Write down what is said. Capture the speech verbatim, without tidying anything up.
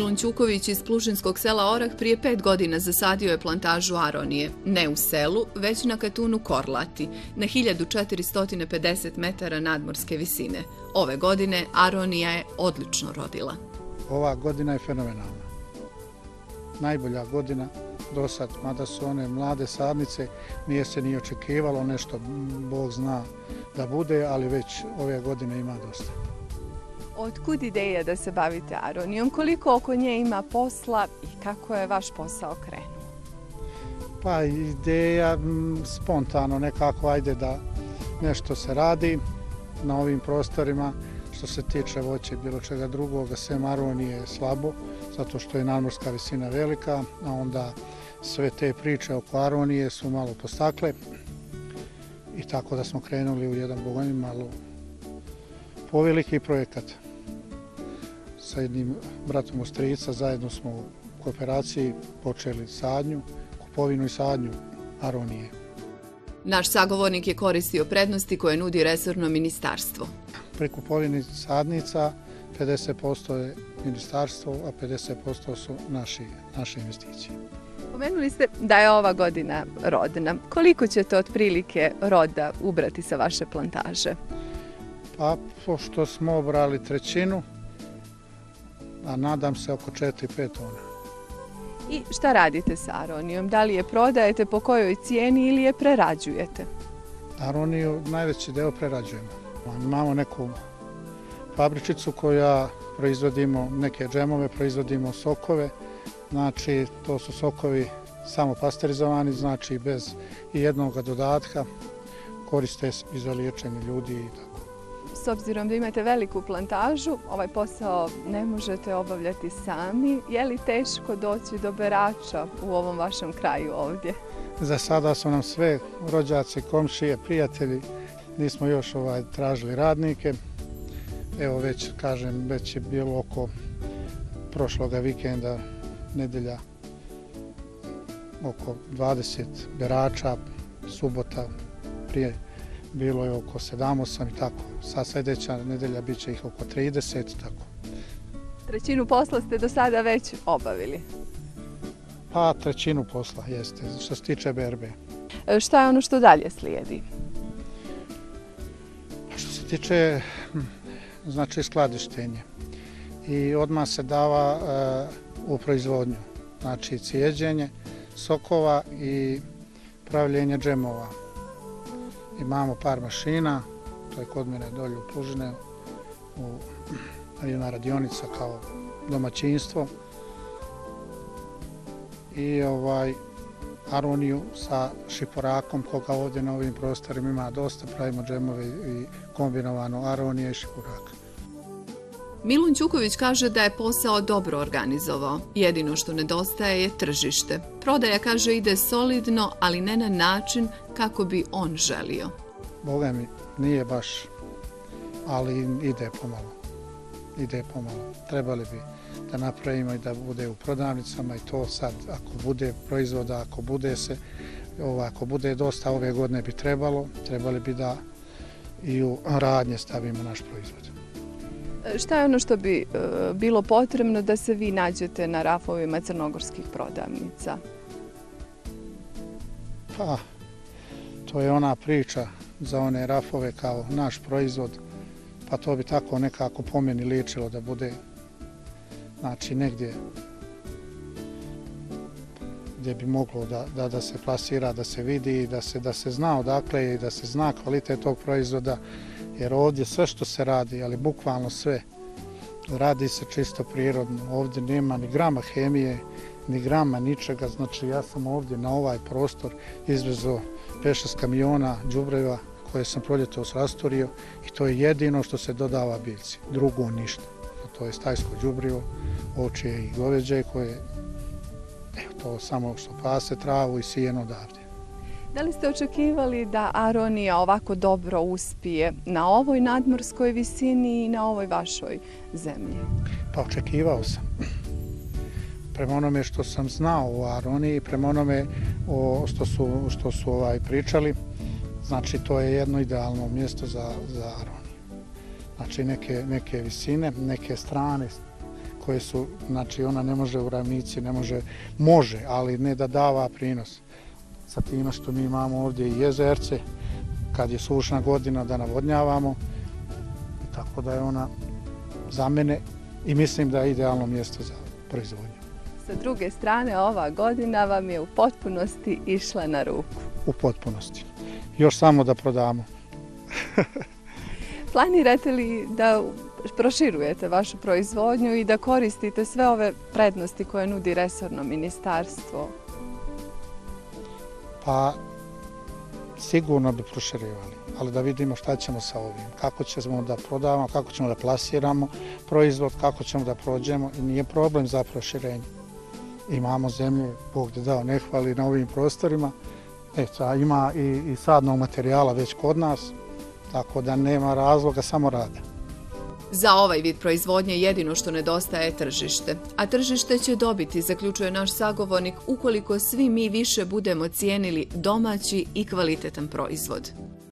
Milun Ćuković iz Plušinskog sela Orah prije pet godina zasadio je plantažu aronije, ne u selu, već na Katunu Korlati, na hiljadu četiristo pedeset metara nadmorske visine. Ove godine aronija je odlično rodila. Ova godina je fenomenalna. Najbolja godina do sad, mada su one mlade sadnice, nije se ni očekivalo nešto, Bog zna da bude, ali već ove godine ima dosta. Otkud ideja da se bavite aronijom? Koliko oko nje ima posla i kako je vaš posao krenuo? Pa ideja spontano nekako, ajde da nešto se radi na ovim prostorima. Što se tiče voća i bilo čega drugoga, sem aronije je slabo, zato što je nadmorska visina velika, a onda sve te priče oko aronije su malo postakle. I tako da smo krenuli u jedan bogonji malo poveliki projekat. Sa jednim bratom Ostrica zajedno smo u kooperaciji počeli sadnju, kupovinu i sadnju aronije. Naš sagovornik je koristio prednosti koje nudi resorno ministarstvo. Pri kupovini sadnica pedeset posto je ministarstvo, a pedeset posto su naši, naše investicije. Pomenuli ste da je ova godina rodna. Koliko ćete otprilike roda ubrati sa vaše plantaže? Pa, pošto smo obrali trećinu, a nadam se oko četiri do pet tona. I šta radite sa aronijom? Da li je prodajete, po kojoj cijeni ili je prerađujete? Aroniju najveći deo prerađujemo. Imamo neku fabričicu koja proizvodimo neke džemove, proizvodimo sokove. Znači, to su sokovi samo pasterizovani, znači bez jednog dodatka. Koriste i za liječenje ljudi i tako. S obzirom da imate veliku plantažu, ovaj posao ne možete obavljati sami. Je li teško doći do berača u ovom vašem kraju ovdje? Za sada su nam sve rođaci, komšije, prijatelji. Nismo još ovaj, tražili radnike. Evo već, kažem, već je bilo oko prošloga vikenda, nedelja, oko dvadeset berača, subota prije bilo je oko sedam osam i tako. Sad sljedeća nedelja bit će ih oko trideset, tako. Trećinu posla ste do sada već obavili? Pa trećinu posla, jeste, što se tiče berbe. Šta je ono što dalje slijedi? Što se tiče, znači, skladištenje. I odmah se dava uh, u proizvodnju. Znači, cijeđenje sokova i pravljenje džemova. Imamo par mašina, to je kod mene dolje u Plužine, u, jedna radionica kao domaćinstvo. I ovaj, aroniju sa šiporakom, koga ovdje na ovim prostorima ima dosta, pravimo džemove i kombinovano aronije i šiporaka. Milun Ćuković kaže da je posao dobro organizovao. Jedino što nedostaje je tržište. Prodaja, kaže, ide solidno, ali ne na način kako bi on želio. Boga mi, nije baš, ali ide pomalo. Ide pomalo. Trebali bi da napravimo i da bude u prodavnicama i to sad, ako bude proizvoda, ako bude se, ovo, ako bude dosta ove godine bi trebalo, trebali bi da i u radnje stavimo naš proizvod. Šta je ono što bi e, bilo potrebno da se vi nađete na rafovima crnogorskih prodavnica? Pa, to je ona priča za one rafove kao naš proizvod, pa to bi tako nekako po meni ličilo da bude, znači, negdje gdje bi moglo da, da, da se plasira, da se vidi, da se, da se zna odakle je i da se zna kvalitet tog proizvoda. Jer ovdje sve što se radi, ali bukvalno sve, radi se čisto prirodno. Ovdje nema ni grama hemije, ni grama ničega. Znači, ja sam ovdje na ovaj prostor izvezao pet šest kamiona đubreva koje sam proljetos rasturio i to je jedino što se dodava biljci. Drugo ništa. To je stajsko đubrivo, ovčje i goveđe koje, evo, to samo što pase travu i sijeno odavde. Da li ste očekivali da aronija ovako dobro uspije na ovoj nadmorskoj visini i na ovoj vašoj zemlji? Pa očekivao sam. Prema onome što sam znao o aroniji, prema onome o, što su, što su ovaj, pričali, znači to je jedno idealno mjesto za, za aroniju. Znači neke, neke visine, neke strane koje su, znači ona ne može u ravnici, ne može, može, ali ne da dava prinos. Sa time što mi imamo ovdje i jezerce, kad je sušna godina da navodnjavamo, tako da je ona za mene i mislim da je idealno mjesto za proizvodnju. Sa druge strane, ova godina vam je u potpunosti išla na ruku. U potpunosti. Još samo da prodamo. Planirate li da proširujete vašu proizvodnju i da koristite sve ove prednosti koje nudi resorno ministarstvo? Pa sigurno bi proširivali, ali da vidimo šta ćemo sa ovim, kako ćemo da prodavamo, kako ćemo da plasiramo proizvod, kako ćemo da prođemo i nije problem za proširenje. Imamo zemlje, Bog da dao, ne hvali na ovim prostorima, eto, a ima i, i sadnog materijala već kod nas, tako da nema razloga, samo rada. Za ovaj vid proizvodnje jedino što nedostaje je tržište, a tržište će dobiti, zaključuje naš sagovornik, ukoliko svi mi više budemo cijenili domaći i kvalitetan proizvod.